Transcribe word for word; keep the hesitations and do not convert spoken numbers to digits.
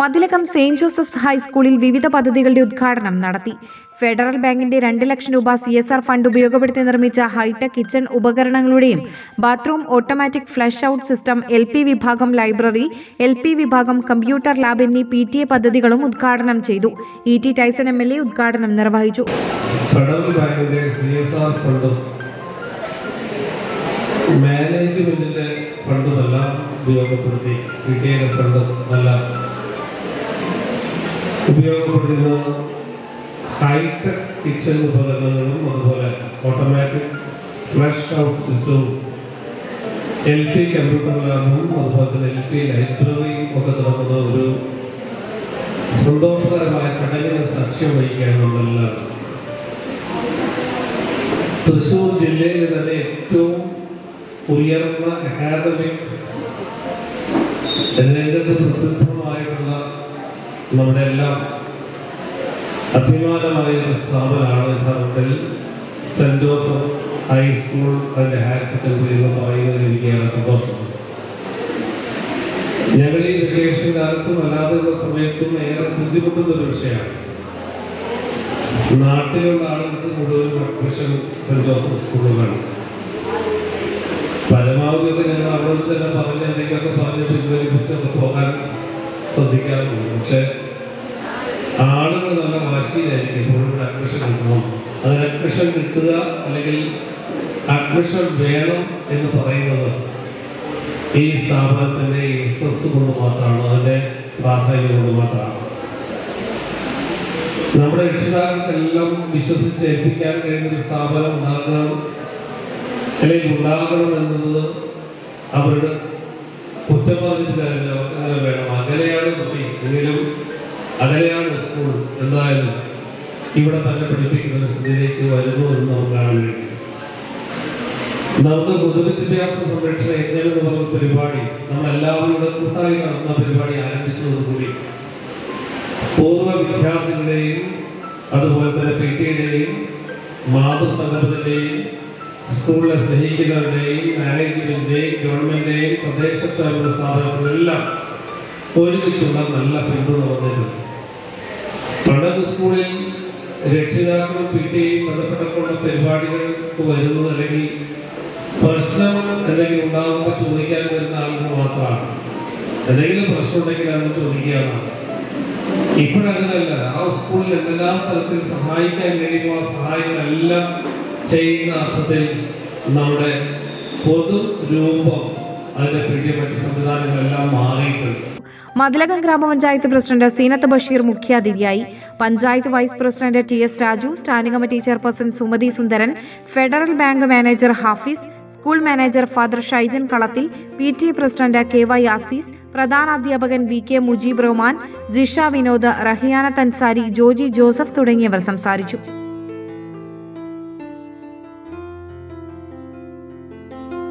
Mathilakam Saint Joseph's ഹൈസ്കൂളിൽ വിവിധ പദ്ധതികളുടെ ഉദ്ഘാടനം നടത്തി. ഫെഡറൽ ബാങ്കിന്റെ രണ്ട് ലക്ഷം രൂപ സി എസ് ആർ ഫണ്ട് ഉപയോഗപ്പെടുത്തി നിർമ്മിച്ച ഹൈടെക് കിച്ചൺ ഉപകരണങ്ങളുടെയും bathroom automatic flush out system, L P വിഭാഗം ലൈബ്രറി, എൽ പി വിഭാഗം കമ്പ്യൂട്ടർ ലാബ് എന്നീ പി ടി എ പദ്ധതികളും ഉദ്ഘാടനം ചെയ്തു. E T Tyson M L A ഉദ്ഘാടനം നിർവഹിച്ചു. ഫെഡറൽ ബാങ്കിന്റെ സി എസ് ആർ ഫണ്ടും മാനേജ്മെന്റിന്റെ ഫണ്ടുമെല്ലാം ഉപയോഗപ്പെടുത്തി പി ടി എ ഫണ്ടും എല്ലാം ഉപയോഗപ്പെടുത്തുന്ന ഹൈടെക് കിച്ചൺ ഉപകരണങ്ങളും അതുപോലെ ഓട്ടോമാറ്റിക് ഫ്ലഷ് ഔട്ട് സിസ്റ്റവും എൽ പി കമ്പ്യൂട്ടർ ലാബും അതുപോലെ തന്നെ എൽ പി ലൈബ്രറിയും ഒക്കെ നടക്കുന്ന ഒരു സന്തോഷകരമായ ചടങ്ങിന് സാക്ഷ്യം വഹിക്കുകയാണ് നമ്മളെല്ലാം. തൃശ്ശൂർ ജില്ലയിൽ തന്നെ ഏറ്റവും ഉയർന്ന അക്കാദമിക് രംഗത്ത് പ്രസിദ്ധമായിട്ടുള്ള നമ്മുടെ എല്ലാം അഭിമാനമായ ഒരു സ്ഥാപനമാണ് യഥാർത്ഥത്തിൽ Saint Joseph high school and higher secondary എന്ന് പറയുന്നതിൽ എനിക്ക് ഏറെ സന്തോഷമുണ്ട്. ഞങ്ങൾ ഈ വെക്കേഷൻ കാലത്തും അല്ലാതെയുള്ള സമയത്തും ഏറെ ബുദ്ധിമുട്ടുന്ന ഒരു വിഷയമാണ്. നാട്ടിലുള്ള ആളുകൾക്ക് മുഴുവൻ അഡ്മിഷൻ സെന്റ് ജോസഫ് സ്കൂളുകളാണ്. പരമാവധിയൊക്കെ ഞങ്ങൾ അവിടെ വെച്ച് തന്നെ പറഞ്ഞ് എന്തെങ്കിലുമൊക്കെ പറഞ്ഞ് പിൻവലിപ്പിച്ചൊക്കെ പോകാൻ ശ്രദ്ധിക്കാറുണ്ട്. പക്ഷെ ആളുകൾ നല്ല വാശിയിലായിരിക്കും എപ്പോഴും അഡ്മിഷൻ കിട്ടണം, അതിന് അഡ്മിഷൻ കിട്ടുക അല്ലെങ്കിൽ അഡ്മിഷൻ വേണം എന്ന് പറയുന്നത് ഈ സ്ഥാപനത്തിന്റെ എക്സസ് കൊണ്ട് മാത്രമാണ്, അതിന്റെ പ്രാധാന്യം കൊണ്ട് മാത്രമാണ്. നമ്മുടെ രക്ഷിതാക്കൾക്കെല്ലാം വിശ്വസിച്ച് ഏൽപ്പിക്കാൻ കഴിയുന്ന ഒരു സ്ഥാപനം ഉണ്ടാകണം അല്ലെങ്കിൽ ഉണ്ടാകണം എന്നത് അവരുടെ കുറ്റം പറഞ്ഞിട്ട് കാര്യമില്ല. അവർക്ക് അങ്ങനെ വേണം. അകലെയാണ് കുട്ടി എങ്കിലും അകലെയാണ് സ്കൂൾ, എന്തായാലും ഇവിടെ തന്നെ പഠിപ്പിക്കുന്ന ഒരു സ്ഥിതിയിലേക്ക് വരുന്നു എന്ന് നമുക്ക് കാണാൻ കഴിയും. നമുക്ക് പൊതുവിദ്യാഭ്യാസ സംരക്ഷണ യജ്ഞം എന്ന് പറഞ്ഞ പരിപാടി നമ്മളെല്ലാവരും ഇവിടെ കൂട്ടായി നടത്തുന്ന പരിപാടി ആരംഭിച്ചതോടുകൂടി പൂർവ്വ വിദ്യാർത്ഥികളുടെയും അതുപോലെ തന്നെ പി ടി യുടെയും മാതൃസംഘത്തിന്റെയും സ്കൂളിലെ സ്നേഹിക്കുന്നവരുടെയും മാനേജ്മെന്റിന്റെയും ഗവൺമെന്റിന്റെയും തദ്ദേശ സ്വയംഭരണ സ്ഥാപനത്തിലെല്ലാം ഒരുമിച്ചുള്ള നല്ല പിന്തുണ വന്നിട്ടുണ്ട്. പണ്ടത്തെ സ്കൂളിൽ രക്ഷിതാക്കളും പി ടി എയും ബന്ധപ്പെട്ടൊക്കെയുള്ള പരിപാടികൾക്ക് വരുന്നത് അല്ലെങ്കിൽ പ്രശ്നം എന്തെങ്കിലും ഉണ്ടാകുമ്പോൾ ചോദിക്കാൻ വരുന്ന ആളുകൾ മാത്രമാണ്. എന്തെങ്കിലും പ്രശ്നം ഉണ്ടെങ്കിൽ അന്ന് ചോദിക്കുകയാണ്. ഇപ്പോഴങ്ങനെയല്ല. ആ സ്കൂളിൽ എന്തെല്ലാം തരത്തിൽ സഹായിക്കാൻ കഴിയുമോ ആ സഹായങ്ങളെല്ലാം ചെയ്യുന്ന അർത്ഥത്തിൽ നമ്മുടെ പൊതുരൂപം അതിന്റെ പിടിയ മറ്റ് സംവിധാനങ്ങളെല്ലാം മാറിയിട്ടുണ്ട്. മതിലകം ഗ്രാമപഞ്ചായത്ത് പ്രസിഡന്റ് സീനത്ത് ബഷീർ മുഖ്യാതിഥിയായി. Panchayat vice president T S Raju, standing committee chairperson Sumathi Sundaran, Federal bank manager Hafis, school manager Father Shaijan Kalathil, P T A president K Y Azeez, പ്രധാനാധ്യാപകൻ വി കെ മുജീബ് റഹ്മാൻ, ജിഷ വിനോദ്, റഹിയാന തൻസാരി, ജോജി ജോസഫ് തുടങ്ങിയവർ സംസാരിച്ചു.